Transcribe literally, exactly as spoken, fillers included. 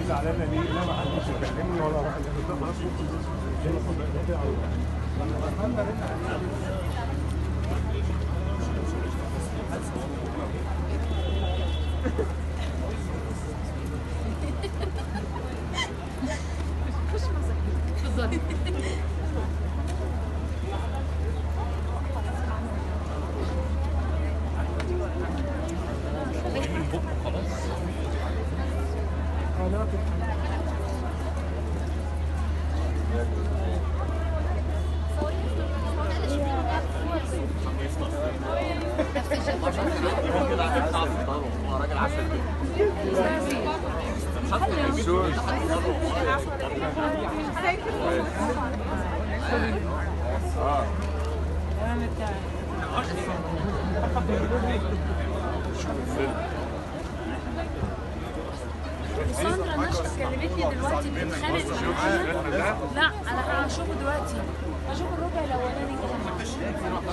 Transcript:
زعلانه ليه؟ لا ما حدش يكلمني ولا واحد خلاص اتفضلي. راجل عسل ساندرا نشأة كلمتني دلوقتي بتتخانق معايا. لا انا هشوفه دلوقتي، هشوف الربع الاولاني كده.